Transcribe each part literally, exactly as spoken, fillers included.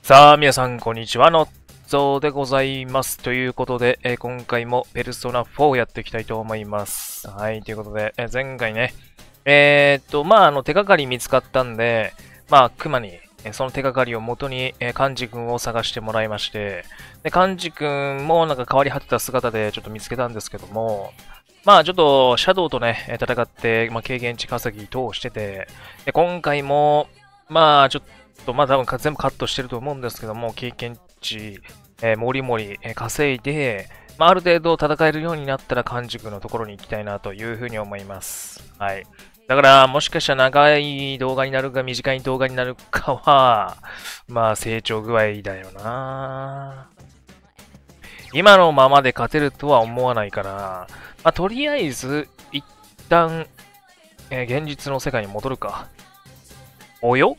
さあ、皆さん、こんにちは。のっぞうでございます。ということで、えー今回もペルソナフォーをやっていきたいと思います。はい、ということで、えー前回ね、えーっと、まあ、あの、手がかり見つかったんで、まあ、熊に、えーその手がかりを元に、えー、カンジ君を探してもらいまして、で、カンジ君もなんか変わり果てた姿でちょっと見つけたんですけども、まあ、ちょっと、シャドウとね、えー戦って、まあ、経験値稼ぎ等をしてて、で、今回も、まあ、ちょっと、まあ多分全部カットしてると思うんですけども、経験値、えー、もりもり、えー稼いで、まあ、ある程度戦えるようになったら、完熟のところに行きたいなというふうに思います。はい。だから、もしかしたら長い動画になるか短い動画になるかは、まあ成長具合だよな。今のままで勝てるとは思わないから、まあとりあえず、一旦、えー現実の世界に戻るか。およ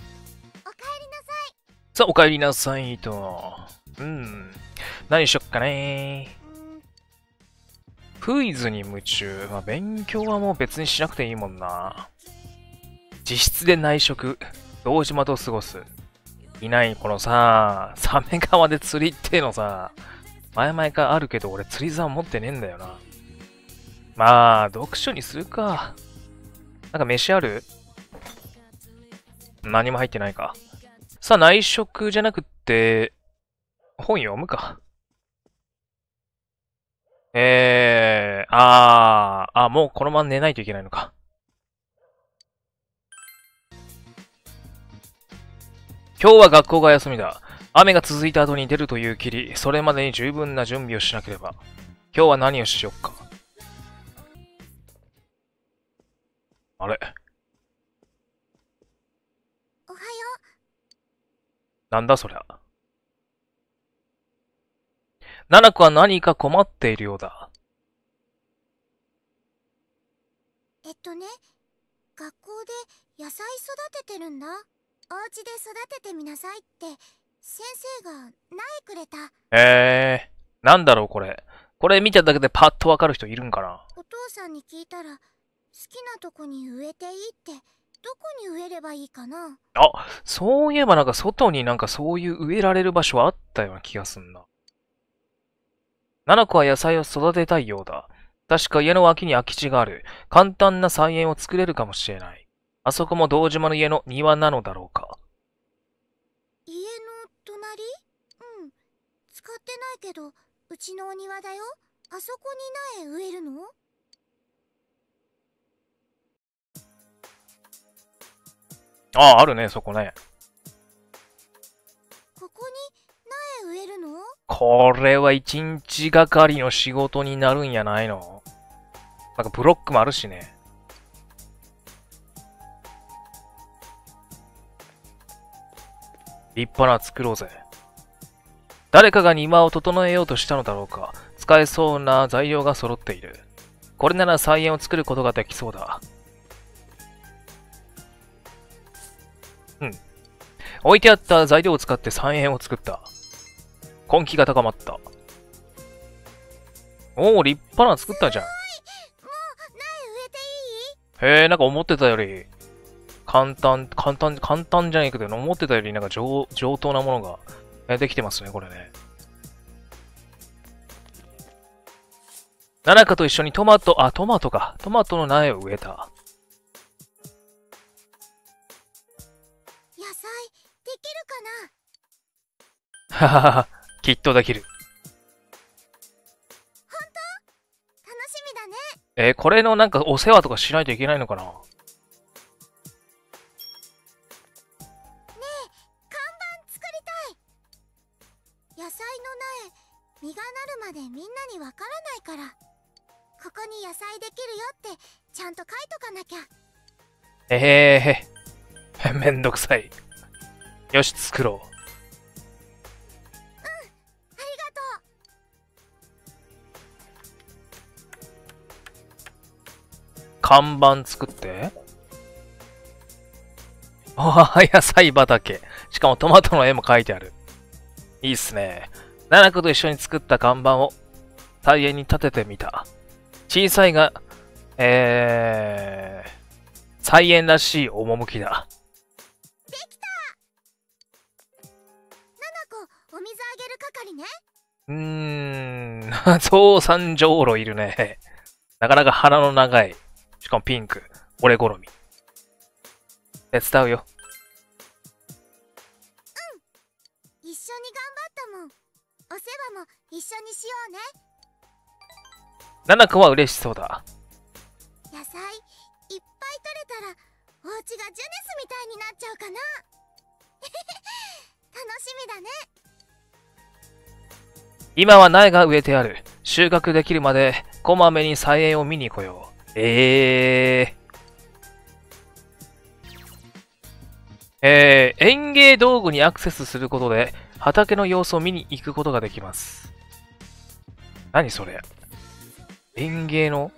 さあ、お帰りなさいと。うん。何しよっかね。クイズに夢中。まあ、勉強はもう別にしなくていいもんな。自室で内職。堂島と過ごす。いない、このさ、サメ川で釣りってのさ、前々からあるけど俺釣り竿持ってねえんだよな。まあ、読書にするか。なんか飯ある？何も入ってないか。さあ、内職じゃなくって、本読むか。えー、あー、あ、もうこのまま寝ないといけないのか。今日は学校が休みだ。雨が続いた後に出るというきり、それまでに十分な準備をしなければ。今日は何をしよっか。あれ、 おはよなんだそりゃ。ナナコは何か困っているようだ。 う。えっとね、学校で野菜育ててるんだ。お家で育ててみなさいって先生が苗くれた。 えー、なんだろうこれ。これ見ただけでパッとわかる人いるんかな？ お父さんに聞いたら、好きなとこに植えていいって、どこに植えればいいかな。 あ、そういえばなんか外になんかそういう植えられる場所あったような気がすんな。ナナコは野菜を育てたいようだ。確か家の脇に空き地がある。簡単な菜園を作れるかもしれない。あそこも堂島の家の庭なのだろうか。 家の隣？うん。使ってないけど、うちのお庭だよ。あそこに苗植えるの？ ああ、あるね、そこね。 ここに苗植えるの？ これは一日がかりの仕事になるんやないの？なんかブロックもあるしね。立派な作ろうぜ。誰かが庭を整えようとしたのだろうか。使えそうな材料が揃っている。これなら菜園を作ることができそうだ。うん。置いてあった材料を使って菜園を作った。根気が高まった。おお、立派なの作ったじゃん。 もう苗植えていい？ へえ、なんか思ってたより、簡単、簡単、簡単じゃないけど、思ってたよりなんか上、上等なものがえできてますね、これね。ナナカと一緒にトマト、あ、トマトか。トマトの苗を植えた。 野菜できるかな？ はははは、きっとできる。 楽しみだね。 えーこれのなんかお世話とかしないといけないのかな？ 看板作りたい。野菜の苗、実がなるまでみんなにわからないから。ここに野菜できるよってちゃんと書いとかなきゃ。 えへへへ。めんどくさい。よし、作ろう。 ありがと看板作って。ああ、野菜畑。しかもトマトの絵も描いてある。いいっすね。ナナコと一緒に作った看板を菜園に立ててみた。小さいが、えー、菜園らしい趣だ。 う。できた。 お水あげる係ね。 うーん、そう三条路いるね。なかなか鼻の長い。しかもピンク。俺好み。手伝うよ。 一緒に頑張ったもん。お世話も一緒にしようね。 ナナコは嬉しそうだ。 野菜いっぱい取れたらお家がジュネスみたいになっちゃうかな。楽しみだね。 今は苗が植えてある。収穫できるまでこまめに菜園を見に来よう。えー。えー、園芸道具にアクセスすることで畑の様子を見に行くことができます。何それ？園芸の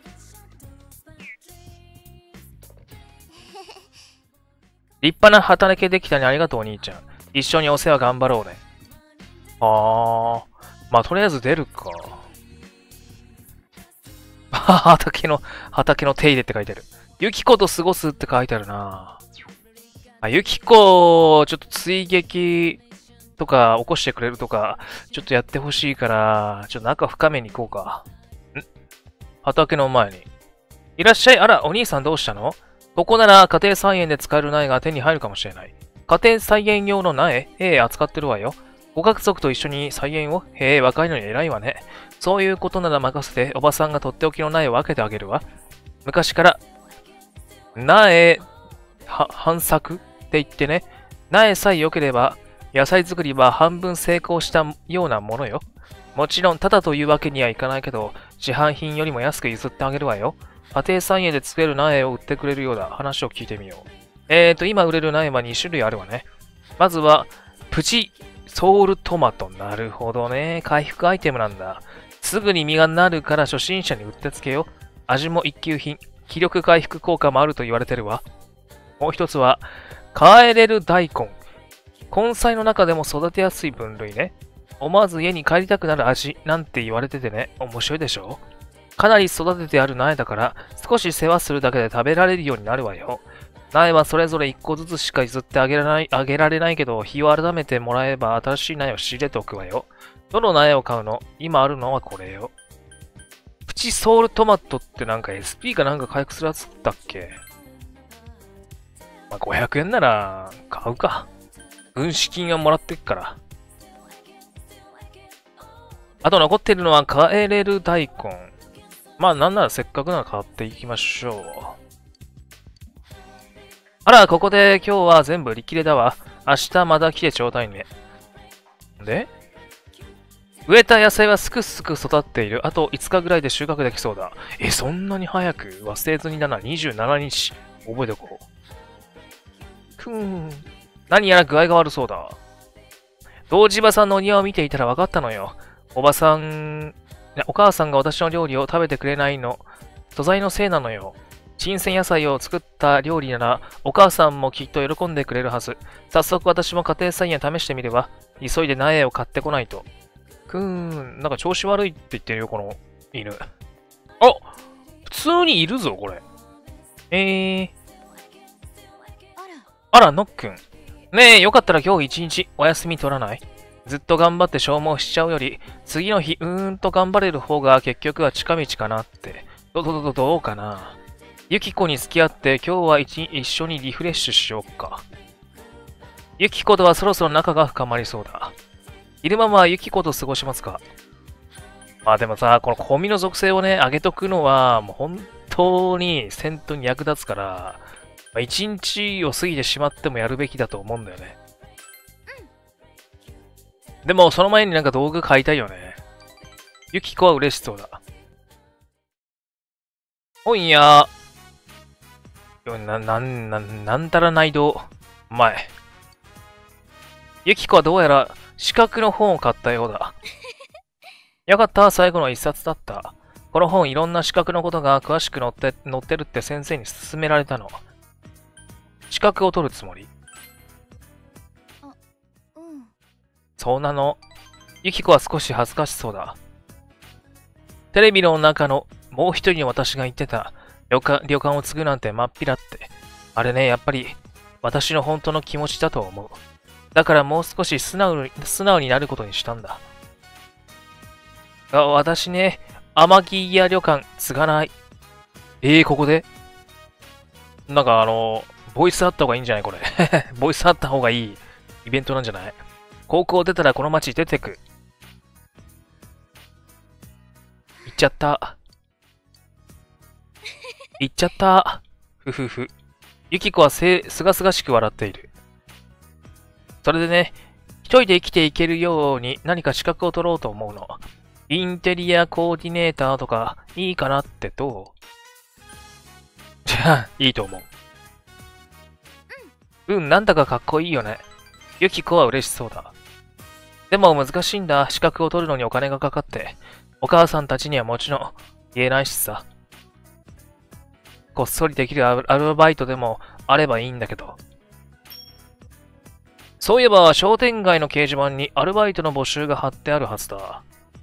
立派な畑できたね。ありがとうお兄ちゃん。一緒にお世話頑張ろうね。あー。まあ、とりあえず出るか。畑の、畑の手入れって書いてある。ユキコと過ごすって書いてあるな。あ、ユキコ、ちょっと追撃とか起こしてくれるとか、ちょっとやってほしいから、ちょっと仲深めに行こうか。ん？畑の前に。いらっしゃい。あら、お兄さんどうしたの？ここなら家庭菜園で使える苗が手に入るかもしれない。家庭菜園用の苗？ええ、扱ってるわよ。ご家族と一緒に菜園を？へえ、若いのに偉いわね。そういうことなら任せて、おばさんがとっておきの苗を分けてあげるわ。昔から、苗、は、半作って言ってね、苗さえ良ければ、野菜作りは半分成功したようなものよ。もちろん、ただというわけにはいかないけど、市販品よりも安く譲ってあげるわよ。家庭菜園で作れる苗を売ってくれるようだ。話を聞いてみよう。えーと、今売れる苗はに種類あるわね。まずは、プチソウルトマト。なるほどね。回復アイテムなんだ。すぐに実がなるから初心者にうってつけよ。味も一級品。気力回復効果もあると言われてるわ。もう一つは、カエレル大根。根菜の中でも育てやすい分類ね。思わず家に帰りたくなる味なんて言われててね。面白いでしょ？かなり育ててある苗だから、少し世話するだけで食べられるようになるわよ。苗はそれぞれいっこずつしか譲ってあげられない、あげられないけど、日を改めてもらえば新しい苗を仕入れておくわよ。どの苗を買うの？今あるのはこれよ。プチソウルトマトってなんか エスピー かなんか回復するやつだっけ？まあ、ごひゃくえんなら買うか。軍資金はもらってっから。あと残ってるのはカエレル大根。まあなんならせっかくなら買っていきましょう。あら、ここで今日は全部売り切れだわ。明日また来てちょうだいね。で？植えた野菜はすくすく育っている。あといつかぐらいで収穫できそうだ。え、そんなに早く？忘れずにだな。にじゅうしちにち。覚えておこう。ふーん。何やら具合が悪そうだ。堂島さんのお庭を見ていたら分かったのよ。おばさん、お母さんが私の料理を食べてくれないの。素材のせいなのよ。新鮮野菜を作った料理なら、お母さんもきっと喜んでくれるはず。早速私も家庭菜園試してみれば。急いで苗を買ってこないと。くーん、なんか調子悪いって言ってるよ、この犬。あ、普通にいるぞ、これ。えー。あら、のっくん。ねえ、よかったら今日一日お休み取らない？ずっと頑張って消耗しちゃうより、次の日うーんと頑張れる方が結局は近道かなって。ど、ど、ど、どうかな。ゆきこに付き合って今日は一一緒にリフレッシュしようか。ゆきことはそろそろ仲が深まりそうだ。昼間はゆきこと過ごしますか？まあでもさ、このコミの属性をね、上げとくのは、もう本当に戦闘に役立つから、まあ、一日を過ぎてしまってもやるべきだと思うんだよね。うん、でも、その前になんか道具買いたいよね。ゆきこは嬉しそうだ。おんや。な、な、な、なんたら内道。前。ゆきこはどうやら資格の本を買ったようだ。よかった、最後の一冊だった。この本いろんな資格のことが詳しく載って、載ってるって先生に勧められたの。資格を取るつもり？ あ、うん。 そうなの。ゆきこは少し恥ずかしそうだ。テレビの中のもう一人の私が言ってた旅館、旅館を継ぐなんてまっぴらって。あれね、やっぱり私の本当の気持ちだと思う。 だからもう少し素直に、素直になることにしたんだ。あ、私ね、天城屋旅館継がない。えー、ここでなんかあの、ボイスあった方がいいんじゃないこれ。ボイスあった方がいいイベントなんじゃない？高校出たらこの街出てく。行っちゃった。行っちゃった。ふふふ。ユキコはせ、すがすがしく笑っている。それでね、一人で生きていけるように何か資格を取ろうと思うの。インテリアコーディネーターとかいいかなってどう？じゃあ、いいと思う。うん、うん、なんだかかっこいいよね。ユキコは嬉しそうだ。でも難しいんだ。資格を取るのにお金がかかって。お母さんたちにはもちろん言えないしさ。こっそりできるアルバイトでもあればいいんだけど。そういえば商店街の掲示板にアルバイトの募集が貼ってあるはずだ。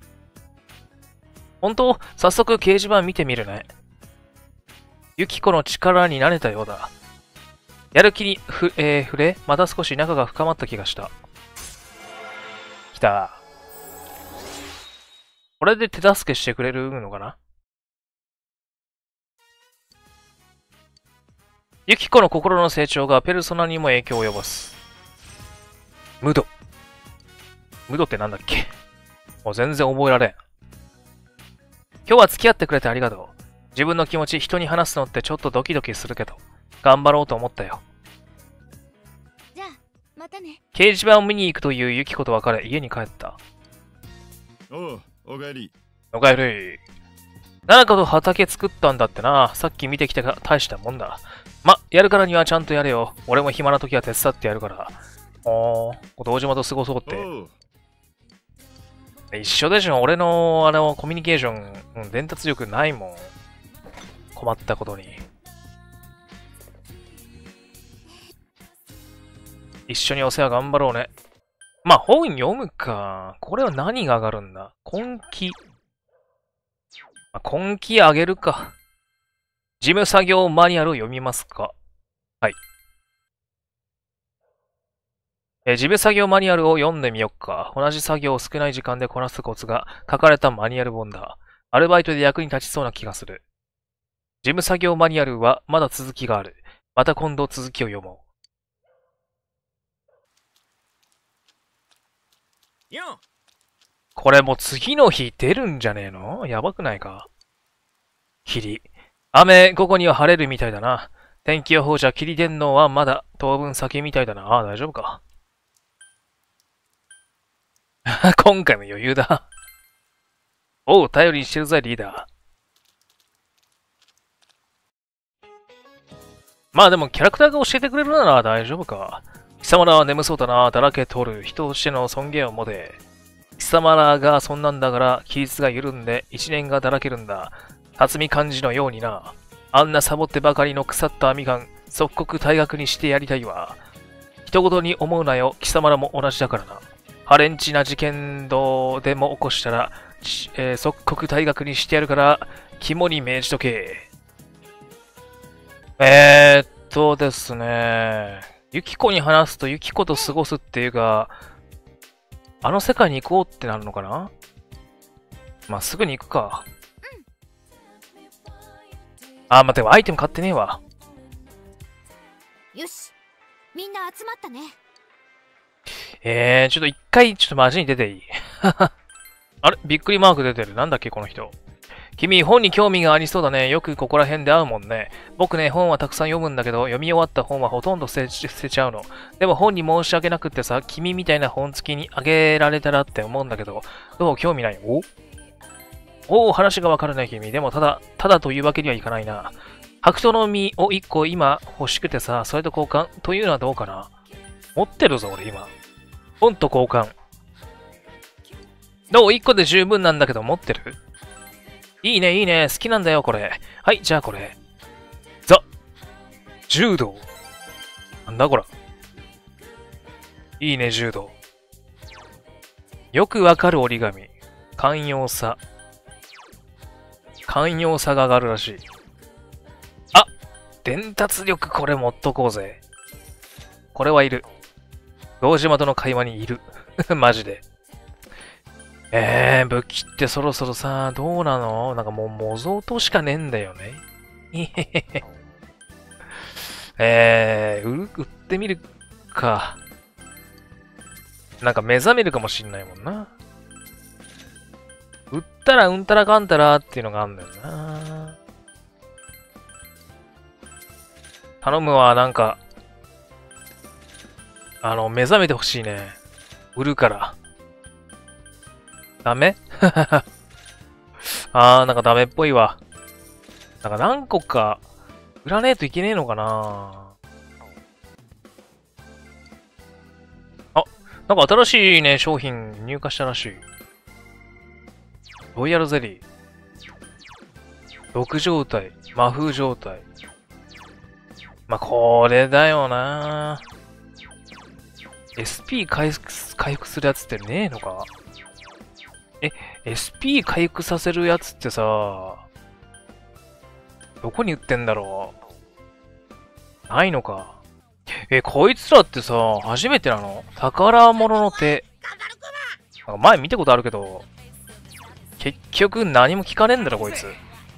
本当？早速掲示板見てみるね。ユキコの力になれたようだ。やる気にふ、えー、触れ、また少し仲が深まった気がした。来た。これで手助けしてくれるのかな？ユキコの心の成長がペルソナにも影響を及ぼす。ムド。ムドってなんだっけ？もう全然覚えられん。今日は付き合ってくれてありがとう。自分の気持ち人に話すのってちょっとドキドキするけど、頑張ろうと思ったよ。 じゃあ、またね。 掲示板を見に行くというユキコと別れ、家に帰った。 おう、おかえり。 おかえり。ななかと畑作ったんだってな。さっき見てきたが大したもんだ。ま、やるからにはちゃんとやれよ。俺も暇な時は手伝ってやるから。おー、堂島と過ごそうって。一緒でしょ。俺の、あの、コミュニケーション、うん、伝達力ないもん。困ったことに。一緒にお世話頑張ろうね。まあ、本読むか。これは何が上がるんだ？根気。まあ、根気上げるか。事務作業マニュアルを読みますか？はい。え、事務作業マニュアルを読んでみよっか。同じ作業を少ない時間でこなすコツが書かれたマニュアル本だ。アルバイトで役に立ちそうな気がする。事務作業マニュアルはまだ続きがある。また今度続きを読もう。これもう次の日出るんじゃねえの？やばくないか？霧。雨、午後には晴れるみたいだな。天気予報じゃ霧出んのはまだ当分先みたいだな。ああ、大丈夫か。今回も余裕だ。おう、頼りにしてるぜ、リーダー。まあでもキャラクターが教えてくれるなら大丈夫か。貴様らは眠そうだな。だらけ取る。人としての尊厳を持て。貴様らがそんなんだから規律が緩んで一年がだらけるんだ。辰巳漢字のようにな。あんなサボってばかりの腐った網感、即刻退学にしてやりたいわ。人事に思うなよ。貴様らも同じだからな。ハレンチな事件どうでも起こしたら、えー、即刻退学にしてやるから、肝に銘じとけ。えーっとですね。ユキコに話すとユキコと過ごすっていうか、あの世界に行こうってなるのかな？まあ、すぐに行くか。あ、待って、アイテム買ってねえわ。 よし、みんな集まったね。 えー、ちょっと一回、ちょっとマジに出ていい？あれ？びっくりマーク出てる。なんだっけ、この人。君、本に興味がありそうだね。よくここら辺で会うもんね。僕ね、本はたくさん読むんだけど、読み終わった本はほとんど捨て、捨てちゃうの。でも本に申し訳なくってさ、君みたいな本付きにあげられたらって思うんだけど、どう？興味ない？おおお、話がわからない君。でもただ、ただというわけにはいかないな。白桃の実をいっこ今欲しくてさ、それと交換というのはどうかな？持ってるぞ、俺今。本と交換。どう？ いっ 個で十分なんだけど持ってる？いいね、いいね。好きなんだよ、これ。はい、じゃあこれ。ザ柔道。なんだこら。いいね、柔道。よくわかる折り紙。寛容さ。寛容さが上がるらしい。あ！伝達力これ持っとこうぜ。これはいる。 堂島との会話にいる。マジで。えー、武器ってそろそろさ、どうなの？なんかもう模造としかねえんだよね。えー、売る、売ってみるか。なんか目覚めるかもしんないもんな。売ったらうんたらかんたらっていうのがあるんだよな。頼むわ、なんか。あの、目覚めてほしいね。売るから。ダメあー、なんかダメっぽいわ。なんか何個か売らねえといけねえのかな。あ、なんか新しいね、商品入荷したらしい。ロイヤルゼリー。毒状態、魔風状態。まあ、これだよな。エスピー 回復、回復するやつってねえのか？え、エスピー 回復させるやつってさ、どこに売ってんだろう？ないのか。え、こいつらってさ、初めてなの？宝物の手。なんか前見たことあるけど、結局何も聞かねえんだろ、こいつ。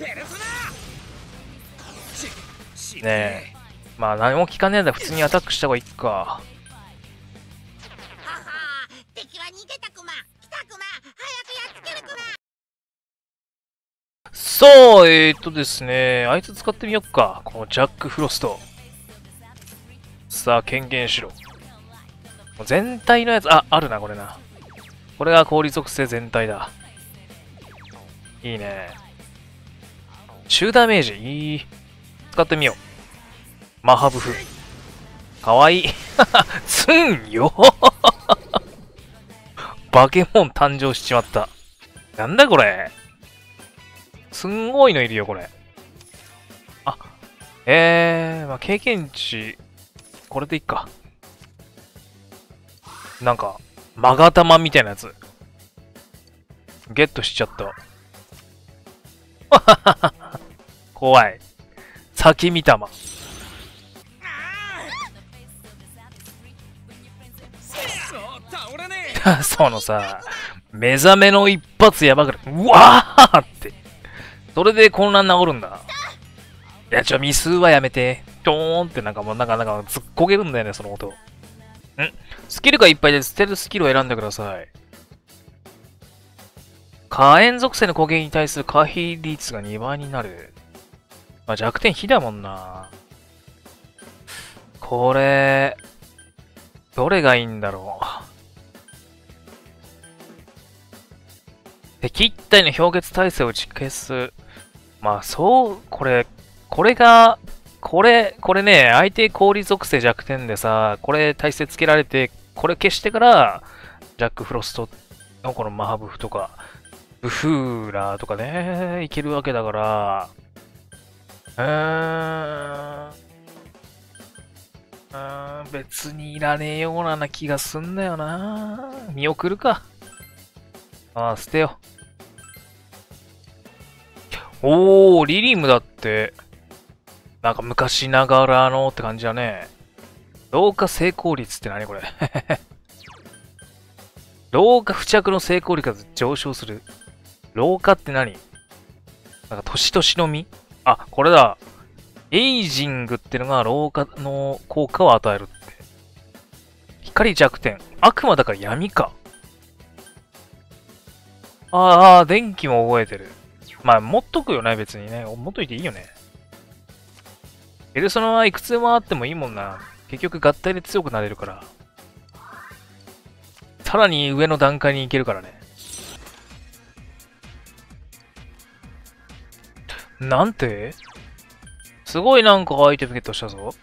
ねえ。まあ何も聞かねえんだ、普通にアタックした方がいいか。そう、えーっとですね、あいつ使ってみよっか。このジャック・フロスト。さあ、権限しろ。全体のやつ、あ、あるな、これな。これが氷属性全体だ。いいね。中ダメージ、いい。使ってみよう。マハブフ。かわいい。すんよバケモン誕生しちまった。なんだこれ。すんごいのいるよ、これ。あ、えー、まあ、経験値、これでいっか。なんか、マガタマみたいなやつ。ゲットしちゃった。怖い。先見たま。そのさ、目覚めの一発やばくない？うわーって。それで混乱治るんだ。いや、ちょ、ミスはやめて。ドーンってなんかもうなんかなんか突っこげるんだよね、その音。ん？スキルがいっぱいでステルスキルを選んでください。火炎属性の攻撃に対する回避率がにばいになる。まあ、弱点火だもんな。これ、どれがいいんだろう。敵一体の氷結耐性を打ち消す。まあ、そう、これ、これが、これ、これね、相手氷属性弱点でさ、これ耐性つけられて、これ消してから、ジャック・フロストのこのマハブフとか、ブフーラーとかね、いけるわけだから、うーん、うーん、別にいらねえような気がすんだよな。見送るか。ああ、捨てよう。おー、リリムだって、なんか昔ながらのって感じだね。老化成功率って何これ。老化付着の成功率が上昇する。老化って何？なんか年々の実？あ、これだ。エイジングってのが老化の効果を与えるって。光弱点。悪魔だから闇か。ああ、電気も覚えてる。まあ、持っとくよね、別にね。持っといていいよね。ペルソナはいくつでもあってもいいもんな。結局合体で強くなれるから。さらに上の段階に行けるからね。なんて？すごいなんかアイテムゲットしたぞ。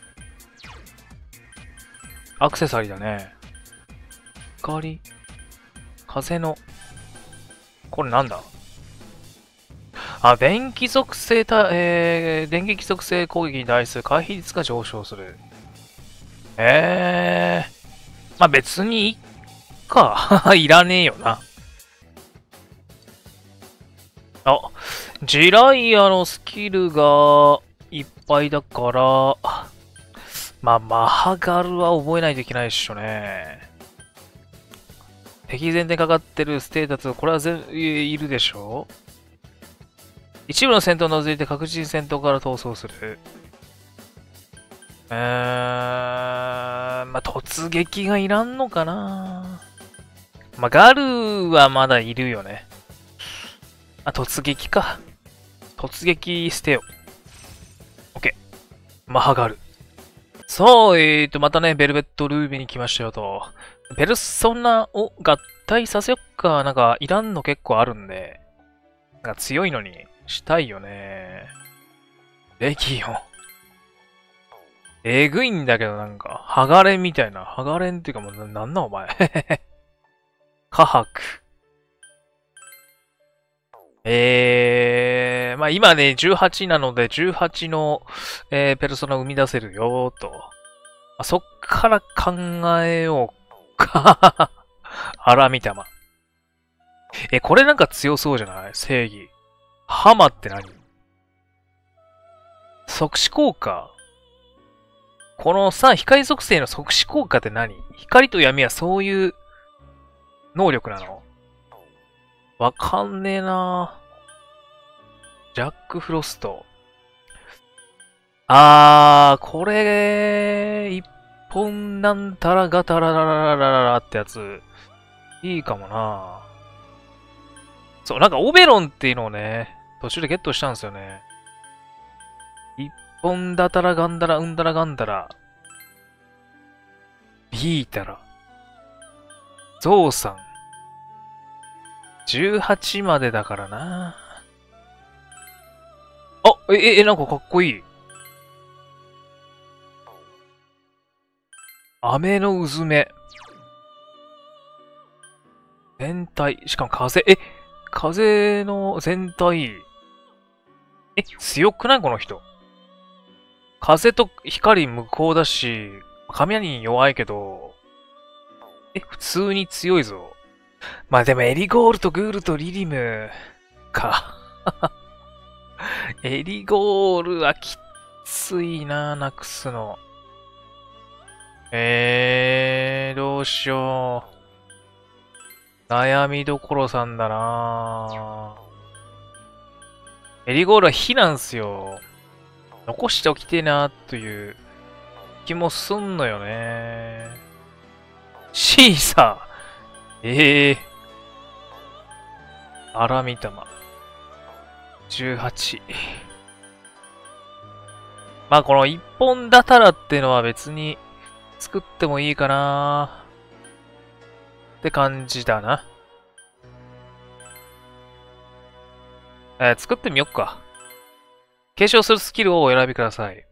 アクセサリーだね。光。風の。これなんだ？あ、電気属性た、えー、電撃属性攻撃に対する回避率が上昇する。えー。まあ、別にいっか。いらねえよな。あ、ジライアのスキルがいっぱいだから、 まあ、マハガルは覚えないといけないっしょね。敵前提かかってるステータス、これは全いるでしょ。一部の戦闘を除いて確実に戦闘から逃走する。えー、まあ、突撃がいらんのかな。まあ、ガルはまだいるよね。あ、突撃か。突撃捨てよ。オッケー。マハガル。そう、えーと、またね、ベルベットルービーに来ましたよと。ペルソナを合体させよっか。なんか、いらんの結構あるんで。なんか強いのにしたいよね。レギオン。えぐいんだけどなんか、ハガレンみたいな。ハガレンっていうかもうな、なんなんお前。カハク。えー、まあ今ね、じゅうはちなので、じゅうはちの、えー、ペルソナを生み出せるよーと。あ、そっから考えようか。あら、見たま。え、これなんか強そうじゃない？正義。ハマって何？即死効果。このさ、光属性の即死効果って何？光と闇はそういう能力なの？わかんねえなぁ。ジャック・フロスト。あー、これ、一本なんたらガタララララララってやつ、いいかもなぁ。そう、なんかオベロンっていうのをね、途中でゲットしたんですよね。一本だたらガンダラうんだらガンダラ。ビータラ。ゾウさん。じゅうはちまでだからな。あ、え、え、なんかかっこいい。雨のうずめ。全体、しかも風、え、風の全体。え、強くないこの人。風と光無効だし、雷に弱いけど、え、普通に強いぞ。まあでもエリゴールとグールとリリムか。エリゴールはきついな、なくすの。えー、どうしよう。悩みどころさんだな。エリゴールは火なんすよ。残しておきてえな、という気もすんのよね。シーサー。ええー。アラミタマ。じゅうはち。まあこの一本だたらっていうのは別に作ってもいいかなって感じだな。えー、作ってみよっか。継承するスキルをお選びください。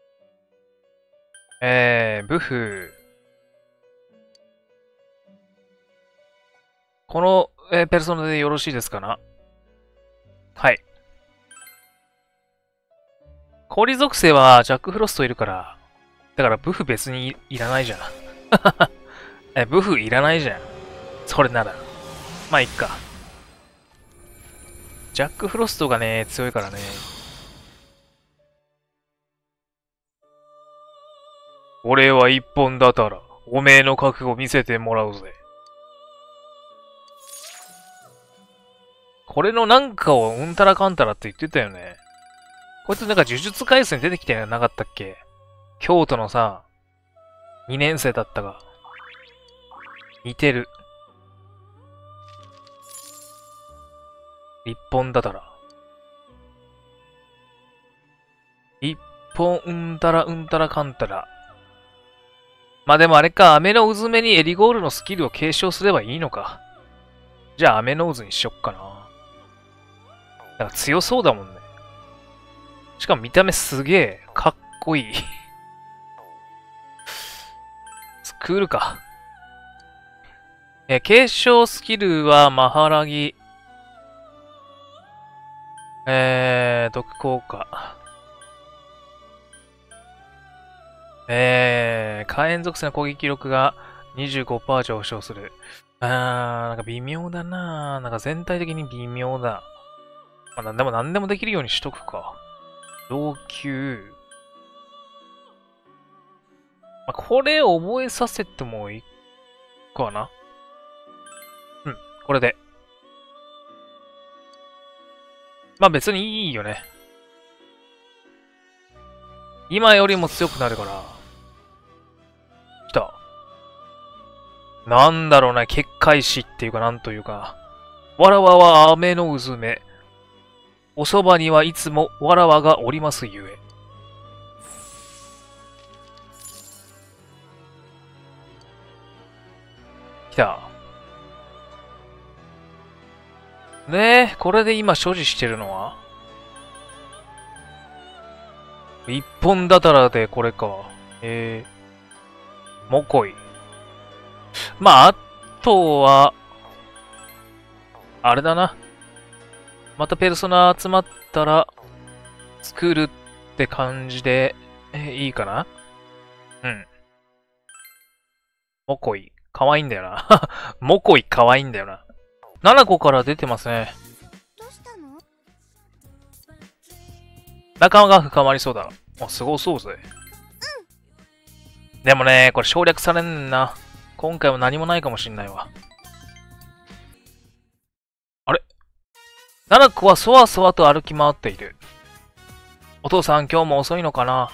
えー、ブフ。この、えー、ペルソナでよろしいですかな？はい。氷属性はジャックフロストいるから。だからブフ別に い, いらないじゃん。え、ブフいらないじゃん。それなら。まあ、いっか。ジャックフロストがね、強いからね。俺は一本だたら、おめえの覚悟見せてもらうぜ。これのなんかをうんたらかんたらって言ってたよね。こいつなんか呪術回戦出てきたんじゃなかったっけ？京都のさ、にねん生だったが。似てる。一本だたら。一本うんたらうんたらかんたら。まあでもあれか、雨の渦目にエリゴールのスキルを継承すればいいのか。じゃあ雨の渦にしよっかな。なんか強そうだもんね。しかも見た目すげえかっこいい。作るか。え、継承スキルはマハラギ。えー、毒効果。えー、火炎属性の攻撃力が にじゅうごパーセント 上昇する。あー、なんか微妙だな。なんか全体的に微妙だ。まあ、なんでも何でもできるようにしとくか。老朽。 まあ、これを覚えさせてもいいかな。うん、これで。まあ別にいいよね。今よりも強くなるから。来た。なんだろうね、結界師っていうかなんというか。わらわは雨のうずめ。おそばにはいつもわらわがおりますゆえ。来た。ねえ、これで今所持してるのは一本だたらでこれか。えー、もこい。まあ、あとは、あれだな。またペルソナ集まったら、作るって感じで、えー、いいかな。うん。もこい。かわいいんだよな。もこいかわいいんだよな。ななこから出てますね。 どうしたの？ 仲間が深まりそうだ。あ、すごそうぜ。うん。でもね、これ省略されんねんな。今回も何もないかもしんないわ。あれ？ななこはそわそわと歩き回っている。お父さん今日も遅いのかな？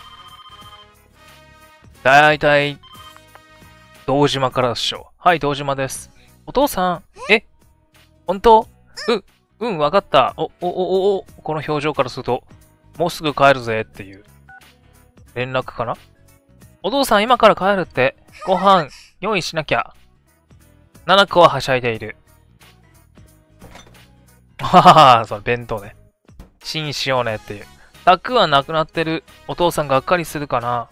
だいたい、堂島からでしょ。はい、堂島です。お父さん、え？本当？うん、うん、わかった。お、お、お、お、この表情からすると、もうすぐ帰るぜっていう。連絡かな？お父さん今から帰るって、ご飯用意しなきゃ。ななこははしゃいでいる。ははは、その弁当ね。シンしようねっていう。たくはなくなってる。お父さんがっかりするかな。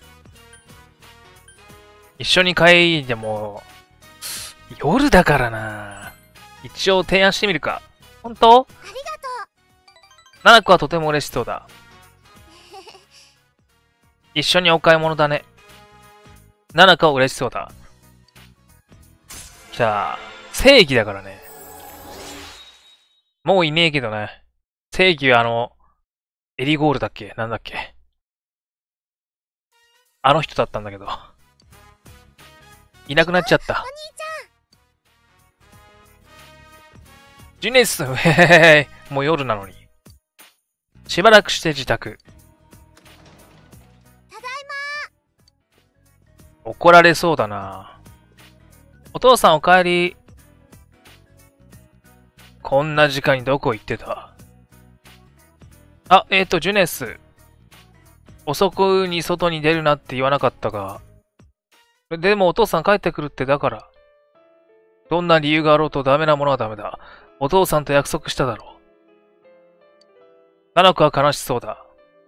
一緒に帰りでも、夜だからな。一応提案してみるか。本当？ ありがとう。 ななこはとても嬉しそうだ。一緒にお買い物だね。ななこは嬉しそうだ。来た。正義だからね。もういねえけどね。正義はあの、エリゴールだっけ？なんだっけ？あの人だったんだけど。いなくなっちゃった。 お兄ちジュネス、へへへ、もう夜なのに。しばらくして自宅。 ただいま。怒られそうだな。お父さんお帰り。こんな時間にどこ行ってた？あ、えっと、ジュネス。遅くに外に出るなって言わなかったが。でもお父さん帰ってくるってだから。どんな理由があろうとダメなものはダメだ。お父さんと約束しただろう。ななこは悲しそうだ。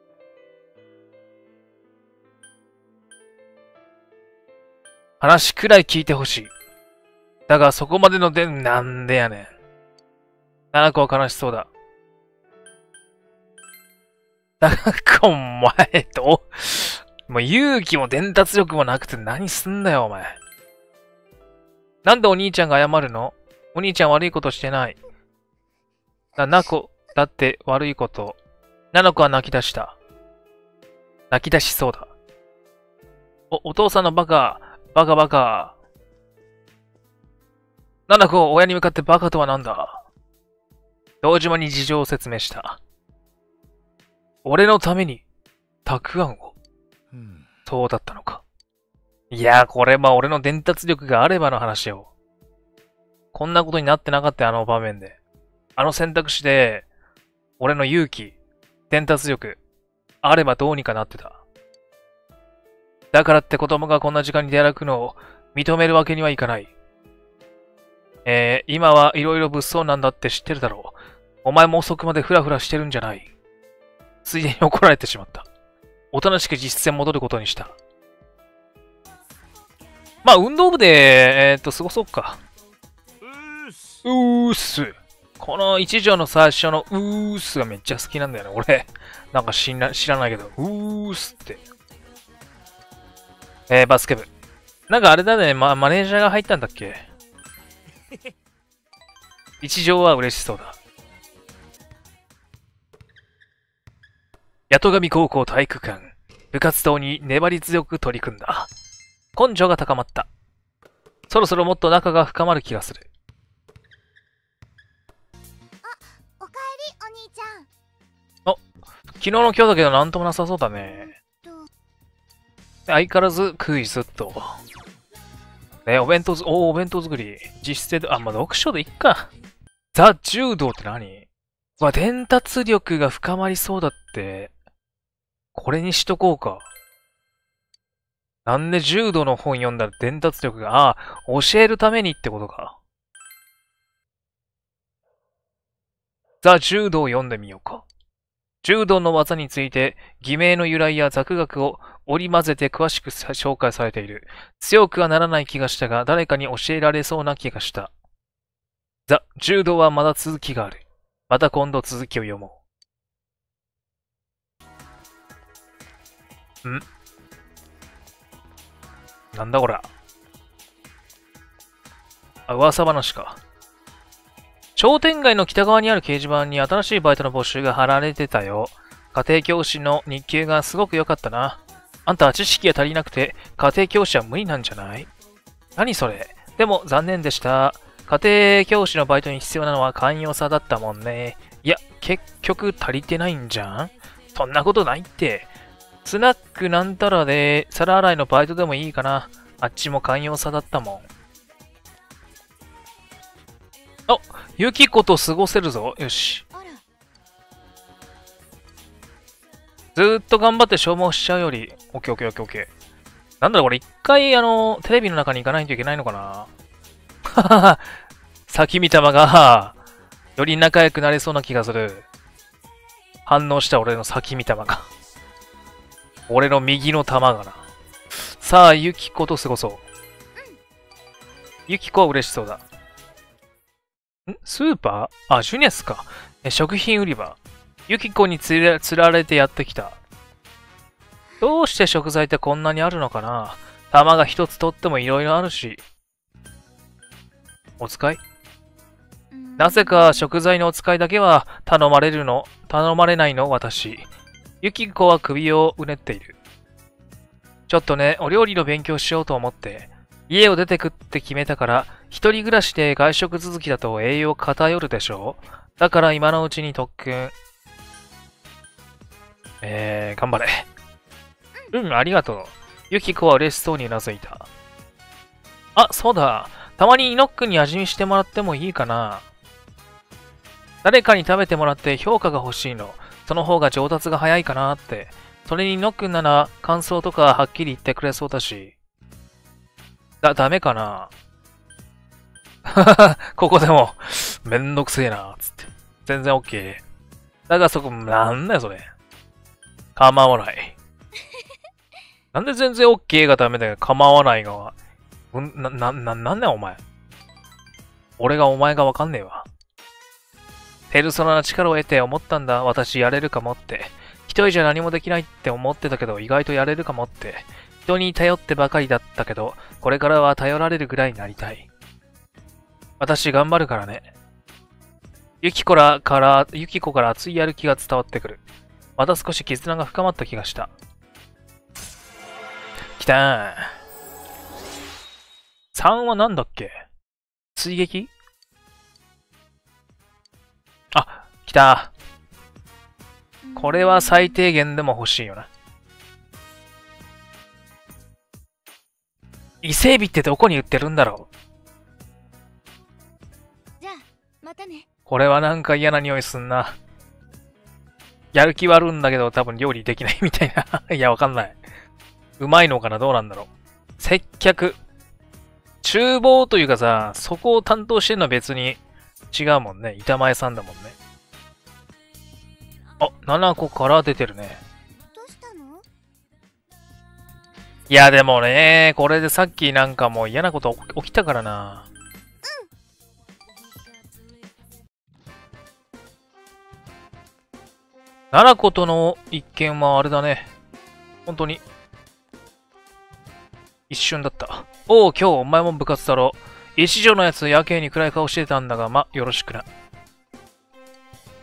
話くらい聞いてほしい。だがそこまでので、なんでやねん。ななこは悲しそうだ。ななこお前と、もう勇気も伝達力もなくて何すんだよお前。なんでお兄ちゃんが謝るの？お兄ちゃん悪いことしてない。ななこ、だって悪いこと。ななこは泣き出した。泣き出しそうだ。お、お父さんのバカ、バカバカ。ななこ、親に向かってバカとはなんだ？堂島に事情を説明した。俺のために、たくあんを。そうだったのか。いやー、これは俺の伝達力があればの話よ。こんなことになってなかったよ、あの場面で。あの選択肢で、俺の勇気、伝達力、あればどうにかなってた。だからって子供がこんな時間に出歩くのを認めるわけにはいかない。えー、今はいろいろ物騒なんだって知ってるだろう。お前も遅くまでフラフラしてるんじゃない。ついでに怒られてしまった。おとなしく実践戻ることにした。まあ、運動部で、えー、っと、過ごそうか。うーす。この一条の最初のうーすがめっちゃ好きなんだよね。俺、なんか知ら知らないけど、うーすって。えー、バスケ部。なんかあれだね、ま、マネージャーが入ったんだっけ？一条は嬉しそうだ。八戸上高校体育館。部活動に粘り強く取り組んだ。 根性が高まった。そろそろもっと仲が深まる気がする。 おかえりお兄ちゃん。 昨日の今日だけどなんともなさそうだね。相変わらずクイズと。ね、お弁当ず、おー、お弁当作り。実質で、あ、まあ、読書でいっか。ザ・柔道って何？まあ、伝達力が深まりそうだって。これにしとこうか。なんで柔道の本読んだら伝達力が、ああ、教えるためにってことか。ザ・柔道を読んでみようか。柔道の技について、偽名の由来や雑学を織り交ぜて詳しく紹介されている。強くはならない気がしたが、誰かに教えられそうな気がした。ザ・柔道はまだ続きがある。また今度続きを読もう。ん？なんだこら。あ、噂話か。商店街の北側にある掲示板に新しいバイトの募集が貼られてたよ。家庭教師の日給がすごく良かったな。あんたは知識が足りなくて家庭教師は無理なんじゃない？何それ？でも残念でした。家庭教師のバイトに必要なのは寛容さだったもんね。いや、結局足りてないんじゃん？そんなことないって。スナックなんたらで皿洗いのバイトでもいいかな。あっちも寛容さだったもん。あ、ユキコと過ごせるぞ。よし。ずーっと頑張って消耗しちゃうより、オッケーオッケーオッケーオッケー。なんだろうこれ一回あの、テレビの中に行かないといけないのかな？ははは。先見たまが、より仲良くなれそうな気がする。反応した俺の先見たまが。俺の右の玉がな。さあ、ユキコと過ごそう。ユキコは嬉しそうだ。ん？スーパー？あ、ジュニアスか。え、食品売り場。ユキコにつれ、つられてやってきた。どうして食材ってこんなにあるのかな？玉が一つ取ってもいろいろあるし。お使い？なぜか食材のお使いだけは頼まれるの、頼まれないの私。ユキコは首をうねっている。ちょっとね、お料理の勉強しようと思って。家を出てくって決めたから、一人暮らしで外食続きだと栄養偏るでしょ？だから今のうちに特訓。えー、頑張れ。うん、ありがとう。ユキコは嬉しそうにうなずいた。あ、そうだ。たまにイノックに味見してもらってもいいかな？誰かに食べてもらって評価が欲しいの。その方が上達が早いかなって。それにイノックなら感想とかはっきり言ってくれそうだし。だ、ダメかな？ここでも、めんどくせえな、つって。全然 OK。だがそこ、なんだよそれ。構わない。なんで全然 OK がダメだよ。構わないが。うん、な、な、な、なんだよお前。俺がお前がわかんねえわ。ペルソナの力を得て思ったんだ。私やれるかもって。一人じゃ何もできないって思ってたけど、意外とやれるかもって。人に頼ってばかりだったけど、これからは頼られるぐらいになりたい。私頑張るからね。ユキコらから、ユキコから熱いやる気が伝わってくる。また少し絆が深まった気がした。きたー。さんはなんだっけ？追撃？あ、来た。これは最低限でも欲しいよな。伊勢海老ってどこに売ってるんだろう？ じゃあ、またね。 これはなんか嫌な匂いすんな。やる気はあるんだけど多分料理できないみたいな。いや、わかんない。うまいのかな？どうなんだろう。接客。厨房というかさ、そこを担当してるのは別に違うもんね。板前さんだもんね。あ、ななこから出てるね。 どうしたの？ いや、でもね、これでさっきなんかもう嫌なこと起きたからな。ななことの一件はあれだね。本当に。一瞬だった。おう、今日お前も部活だろ。一条のやつやけに暗い顔してたんだが、ま、よろしくな。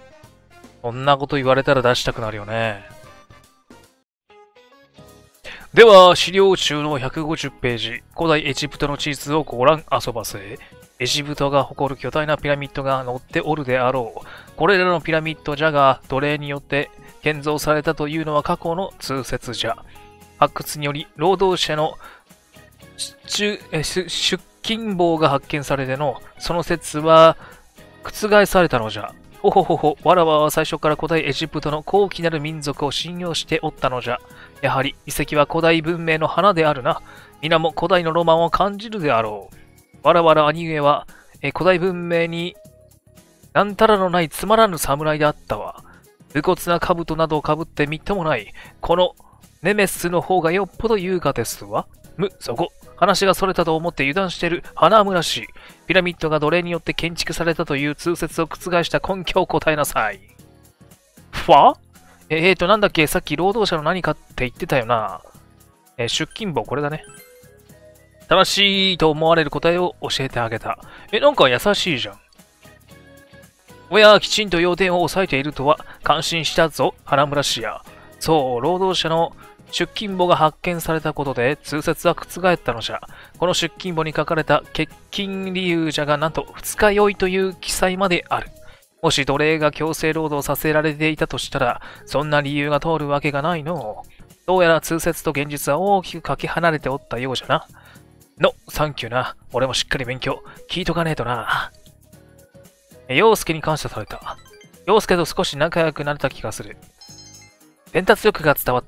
そんなこと言われたら出したくなるよね。 では、資料中のひゃくごじゅうページ、古代エジプトの地図をご覧遊ばせ。エジプトが誇る巨大なピラミッドが載っておるであろう。これらのピラミッドじゃが、奴隷によって建造されたというのは過去の通説じゃ。発掘により、労働者の出勤棒が発見されての、その説は覆されたのじゃ。ほほほほ、わらわは最初から古代エジプトの高貴なる民族を信用しておったのじゃ。やはり遺跡は古代文明の花であるな。皆も古代のロマンを感じるであろう。わらわら兄上は、え古代文明になんたらのないつまらぬ侍であったわ。無骨な兜などをかぶってみっともない。このネメスの方がよっぽど優雅ですわ。む、そこ。話がそれたと思って油断してる花村氏。ピラミッドが奴隷によって建築されたという通説を覆した根拠を答えなさい。ふわえーと、なんだっけ、さっき労働者の何かって言ってたよな。えー、出勤簿、これだね。正しいと思われる答えを教えてあげた。え、なんか優しいじゃん。おや、きちんと要点を押さえているとは感心したぞ、花村氏や。そう、労働者の出勤簿が発見されたことで通説は覆ったのじゃ。この出勤簿に書かれた欠勤理由じゃがなんと二日酔いという記載まである。もし奴隷が強制労働させられていたとしたら、そんな理由が通るわけがないの。どうやら通説と現実は大きくかけ離れておったようじゃな。の、サンキューな。俺もしっかり勉強、聞いとかねえとな。陽介に感謝された。陽介と少し仲良くなれた気がする。伝達力が伝わった。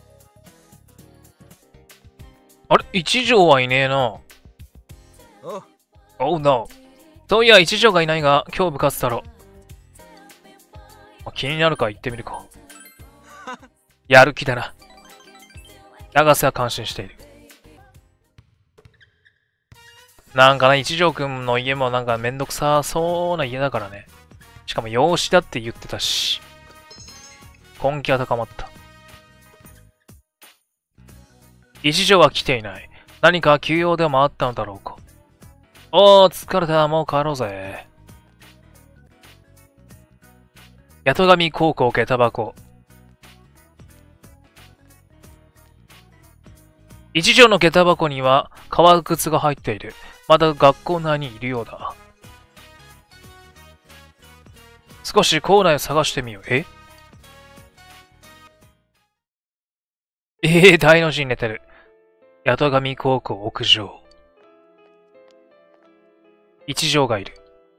あれ一条はいねえな。おうな。そういや一条がいないが、今日部活だろ。気になるか行ってみるか。やる気だな。長瀬は感心している。なんかね、一条くんの家もなんかめんどくさそうな家だからね。しかも養子だって言ってたし。根気は高まった。一条は来ていない。何か急用でもあったのだろうか。おー、疲れた。もう帰ろうぜ。八戸上高校下駄箱。一条の下駄箱には革靴が入っている。まだ学校内にいるようだ。少し校内を探してみよう。えええー、大の字に寝てる。八戸上高校屋上。一条がいる。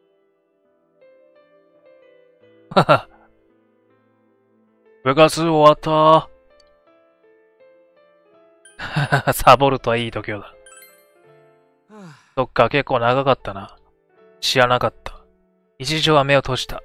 はは。部活終わった。サボるとはいい度胸だ。そっか、結構長かったな。知らなかった。一条は目を閉じた。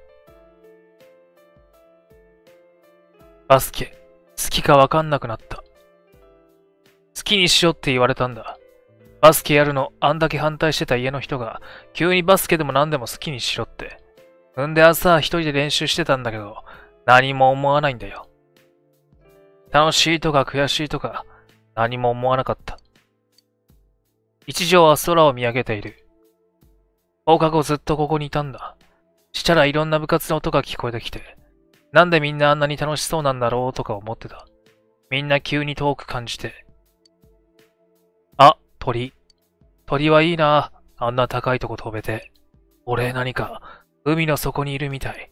バスケ、好きかわかんなくなった。好きにしろって言われたんだ。バスケやるのあんだけ反対してた家の人が、急にバスケでも何でも好きにしろって。んで朝一人で練習してたんだけど、何も思わないんだよ。楽しいとか悔しいとか、何も思わなかった。一条は空を見上げている。放課後ずっとここにいたんだ。したらいろんな部活の音が聞こえてきて、なんでみんなあんなに楽しそうなんだろうとか思ってた。みんな急に遠く感じて。あ、鳥。鳥はいいな。あんな高いとこ飛べて。俺何か、海の底にいるみたい。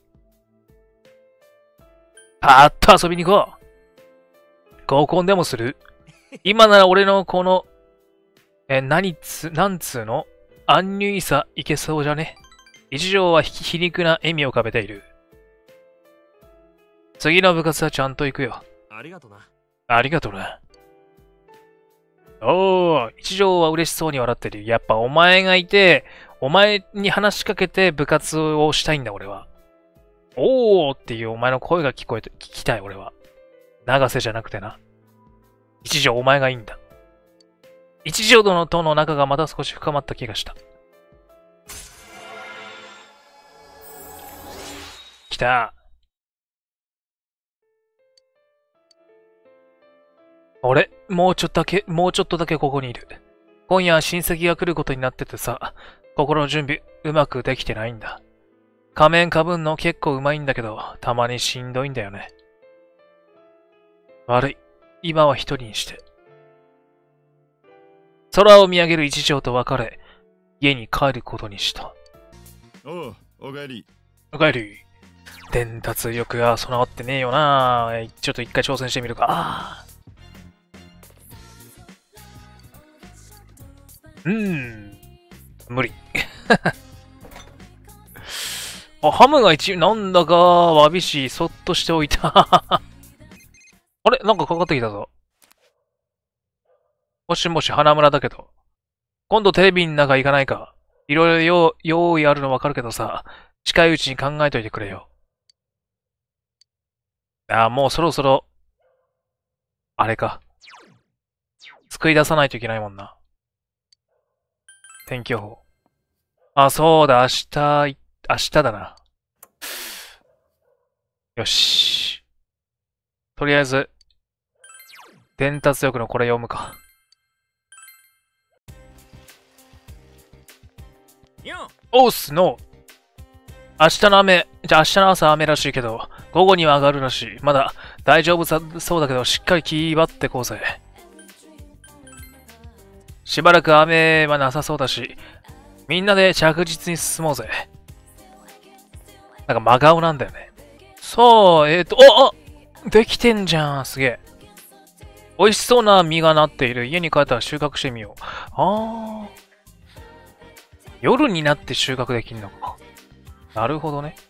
パーッと遊びに行こう。合コンでもする？今なら俺のこの、え、何つ、なんつうの？アンニュイさいけそうじゃね？一条は皮肉な笑みを浮かべている。次の部活はちゃんと行くよ。 ありがとな。 ありがとうな。おー、一条は嬉しそうに笑ってる。やっぱお前がいて、お前に話しかけて部活をしたいんだ、俺は。おーっていうお前の声が聞こえて、聞きたい、俺は。長瀬じゃなくてな。一条お前がいいんだ。一条殿との仲がまた少し深まった気がした。来た。俺、もうちょっとだけ、もうちょっとだけここにいる。今夜親戚が来ることになっててさ、心の準備うまくできてないんだ。仮面かぶんの結構うまいんだけど、たまにしんどいんだよね。悪い。今は一人にして。 空を見上げる一条と別れ、家に帰ることにした。 おう、おかえり。 おかえり。伝達力が備わってねえよな。ちょっと一回挑戦してみるか。あうーん。無理。あ、ハムが一、なんだか、わびしい、そっとしておいた。あれなんかかかってきたぞ。もしもし、花村だけど。今度テレビの中行かないか。いろいろ用意あるのわかるけどさ、近いうちに考えといてくれよ。ああ、もうそろそろ、あれか。救い出さないといけないもんな。天気予報。あ、そうだ、明日、明日だな。よし。とりあえず、伝達力のこれ読むか。おうすの明日の雨、じゃあ明日の朝雨らしいけど、午後には上がるらしい。まだ大丈夫そうだけど、しっかり気張ってこうぜ。しばらく雨はなさそうだし、みんなで着実に進もうぜ。なんか真顔なんだよね。そう、えっ、ー、と、おあできてんじゃん、すげえ。美味しそうな実がなっている。家に帰ったら収穫してみよう。あー。夜になって収穫できんのか。なるほどね。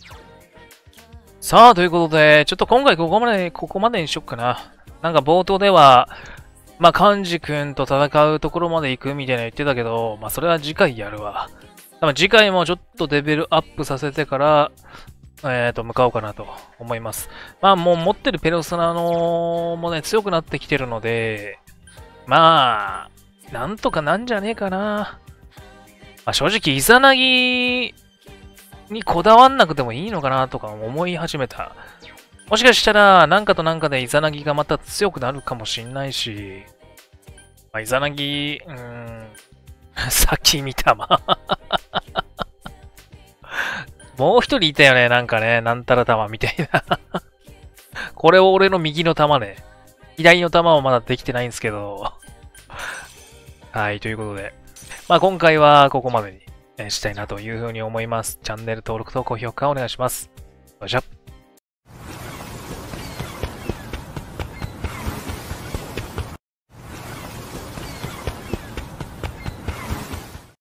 さあ、ということで、ちょっと今回ここまで、ここまでにしよっかな。なんか冒頭では、まあ、カンジ君と戦うところまで行くみたいな言ってたけど、まあ、それは次回やるわ。多分次回もちょっとレベルアップさせてから、えっと、向かおうかなと思います。まあ、もう持ってるペルソナのもね、強くなってきてるので、まあ、なんとかなんじゃねえかな。まあ、正直、イザナギにこだわんなくてもいいのかなとか思い始めた。もしかしたら、なんかとなんかでイザナギがまた強くなるかもしんないし、まあ、イザナギ、うーん、さっき見たま。もう一人いたよね、なんかね、なんたら玉みたいな。これを俺の右の玉ね。左の玉はまだできてないんですけど。はい、ということで。まあ今回はここまでにしたいなというふうに思います。チャンネル登録と高評価お願いします。よいしょ。